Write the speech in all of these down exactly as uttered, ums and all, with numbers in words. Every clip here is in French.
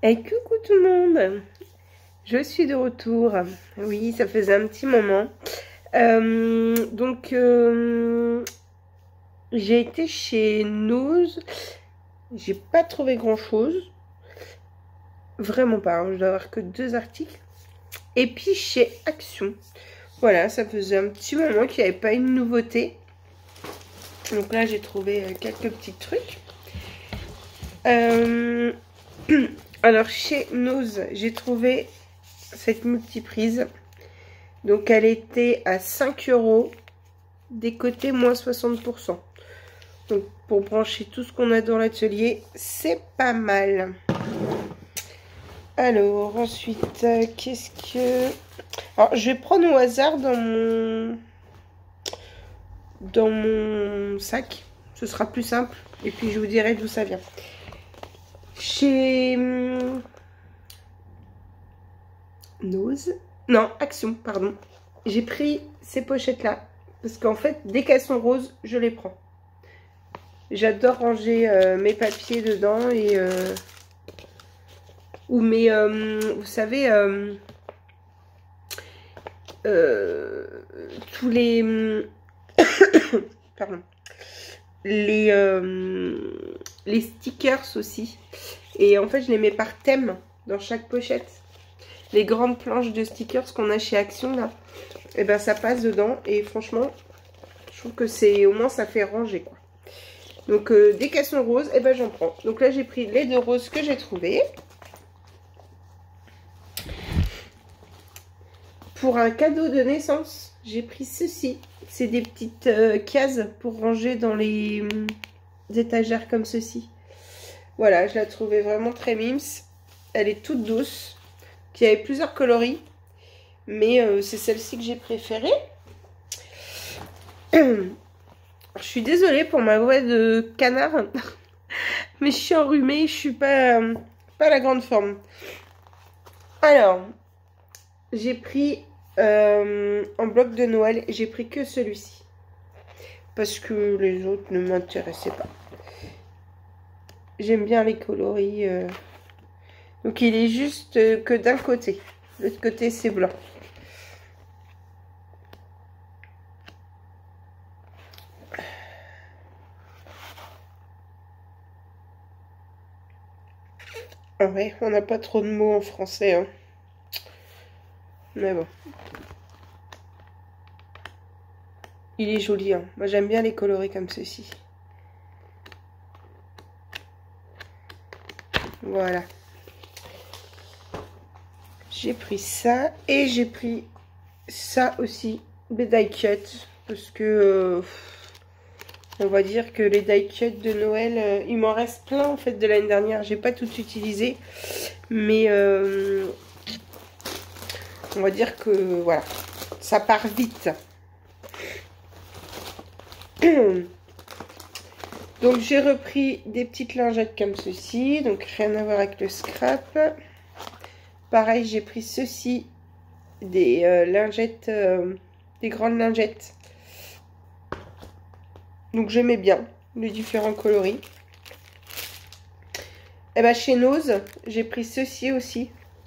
Et coucou tout le monde, je suis de retour. Oui, ça faisait un petit moment. Euh, donc, euh, j'ai été chez Nose. J'ai pas trouvé grand chose. Vraiment pas, hein. Je dois avoir que deux articles. Et puis chez Action. Voilà, ça faisait un petit moment qu'il n'y avait pas une nouveauté. Donc là, j'ai trouvé quelques petits trucs. Euh... Alors, chez Nose, j'ai trouvé cette multiprise. Donc, elle était à cinq euros. Des côtés, moins soixante pour cent. Donc, pour brancher tout ce qu'on a dans l'atelier, c'est pas mal. Alors, ensuite, euh, qu'est-ce que... Alors, je vais prendre au hasard dans mon... dans mon sac. Ce sera plus simple. Et puis, je vous dirai d'où ça vient. Chez... Nose. Non, Action, pardon. J'ai pris ces pochettes-là. Parce qu'en fait, dès qu'elles sont roses, je les prends. J'adore ranger euh, mes papiers dedans. Et... Euh, ou mes... Euh, vous savez... Euh, euh, tous les... pardon. Les... Euh, les stickers aussi. Et en fait, je les mets par thème dans chaque pochette. Les grandes planches de stickers qu'on a chez Action, là, et ben ça passe dedans. Et franchement, je trouve que c'est... Au moins, ça fait ranger, quoi. Donc, euh, dès qu'elles sont roses, et ben j'en prends. Donc là, j'ai pris les deux roses que j'ai trouvées. Pour un cadeau de naissance, j'ai pris ceci. C'est des petites euh, cases pour ranger dans les, euh, les étagères comme ceci. Voilà, je la trouvais vraiment très mimes. Elle est toute douce. Il y avait plusieurs coloris, mais euh, c'est celle-ci que j'ai préférée. Je suis désolée pour ma voix de canard, mais je suis enrhumée, je suis pas, euh, pas à la grande forme. Alors, j'ai pris euh, en bloc de Noël, j'ai pris que celui-ci, parce que les autres ne m'intéressaient pas. J'aime bien les coloris. Euh... Donc il est juste euh, que d'un côté. L'autre côté c'est blanc. Ah ouais, on n'a pas trop de mots en français. Hein. Mais bon. Il est joli. Hein. Moi j'aime bien les coloris comme ceci. Voilà. J'ai pris ça et j'ai pris ça aussi, des die cut, parce que euh, on va dire que les die cut de Noël, euh, il m'en reste plein en fait de l'année dernière. J'ai pas tout utilisé, mais euh, on va dire que voilà, ça part vite. Donc j'ai repris des petites lingettes comme ceci, donc rien à voir avec le scrap. Pareil, j'ai pris ceci, des euh, lingettes, euh, des grandes lingettes. Donc j'aimais bien les différents coloris. Et ben chez Nose, j'ai pris ceci aussi,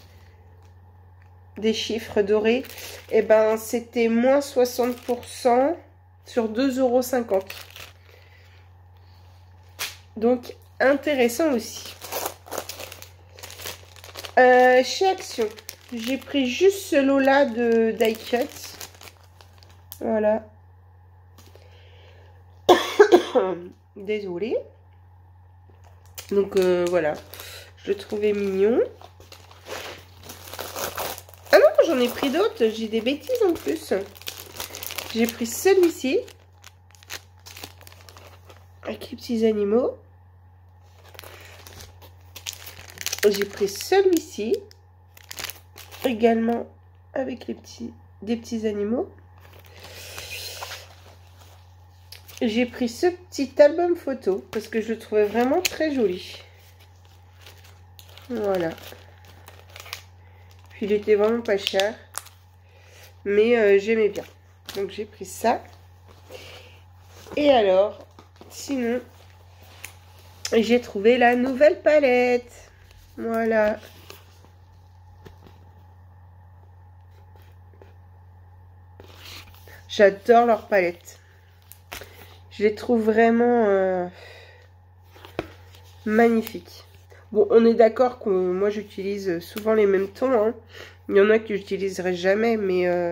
des chiffres dorés. Et ben c'était moins soixante pour cent sur deux euros cinquante. Donc intéressant aussi. Euh, chez Action, j'ai pris juste ce lot-là de die cut. Voilà. Désolée. Donc euh, voilà, je le trouvais mignon. Ah non, j'en ai pris d'autres. J'ai des bêtises en plus. J'ai pris celui-ci avec les petits animaux. J'ai pris celui-ci également avec les petits, des petits animaux. J'ai pris ce petit album photo parce que je le trouvais vraiment très joli. Voilà. Puis il était vraiment pas cher, mais euh, j'aimais bien. Donc j'ai pris ça. Et alors, sinon, j'ai trouvé la nouvelle palette. Voilà. J'adore leur palette. Je les trouve vraiment euh, magnifiques. Bon, on est d'accord que moi j'utilise souvent les mêmes tons. Hein. Il y en a que j'utiliserai jamais, mais... Euh,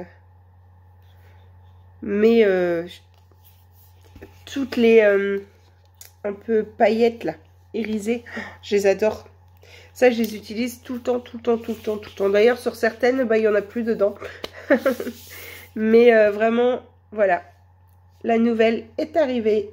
mais... Euh, toutes les... Euh, un peu paillettes, là, irisées, je les adore. Ça, je les utilise tout le temps, tout le temps, tout le temps, tout le temps. D'ailleurs, sur certaines, bah, il n'y en a plus dedans. mais euh, vraiment, voilà. La nouvelle est arrivée.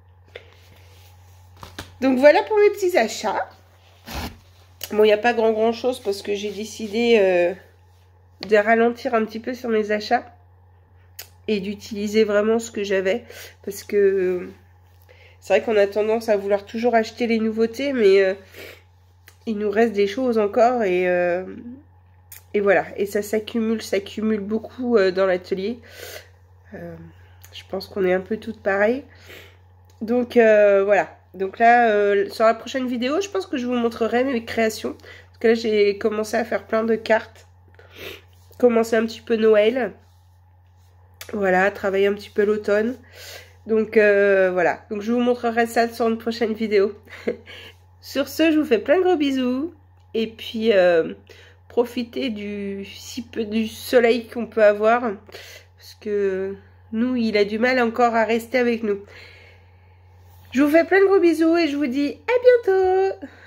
Donc, voilà pour mes petits achats. Bon, il n'y a pas grand grand chose parce que j'ai décidé euh, de ralentir un petit peu sur mes achats et d'utiliser vraiment ce que j'avais, parce que euh, c'est vrai qu'on a tendance à vouloir toujours acheter les nouveautés, mais euh, il nous reste des choses encore et, euh, et voilà, et ça s'accumule, s'accumule beaucoup euh, dans l'atelier. Euh, je pense qu'on est un peu toutes pareilles. Donc euh, voilà. Donc là, euh, sur la prochaine vidéo, je pense que je vous montrerai mes créations. Parce que là, j'ai commencé à faire plein de cartes. Commencer un petit peu Noël. Voilà, travailler un petit peu l'automne. Donc euh, voilà. Donc je vous montrerai ça sur une prochaine vidéo. Sur ce, je vous fais plein de gros bisous. Et puis, euh, profitez du si peu du soleil qu'on peut avoir. Parce que nous, il a du mal encore à rester avec nous. Je vous fais plein de gros bisous et je vous dis à bientôt!